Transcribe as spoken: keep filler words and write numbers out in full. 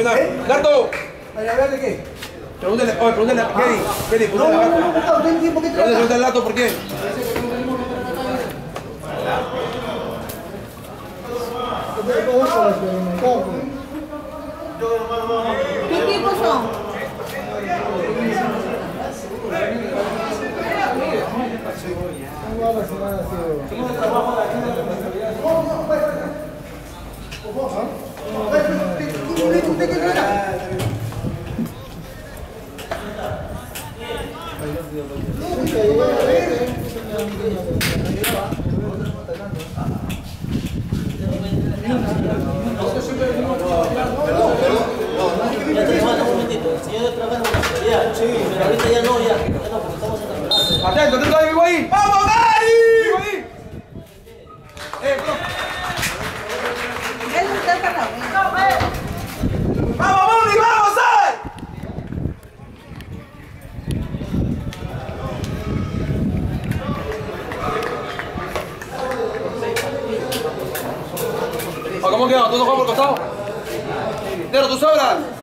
opinar. ¡Gato! ¿Para hablar de qué? Pregúntale, oye, pregúntale a Kelly. Kelly, No, pregúntale a no, Gato. no, no, no hay tiempo que Pregúntale trata. al Gato, ¿por qué? ¿Qué equipos son? Atento, atento ahí, vivo ahí. ¡Vamos, Gary! ¡Vivo ahí! ¡Eh, bro! Él está parado. ¡Vamos, Moni, vamos, eh! ¿Cómo quedó? ¿Tú no juegas por costado? Negro, ¿tú sobras?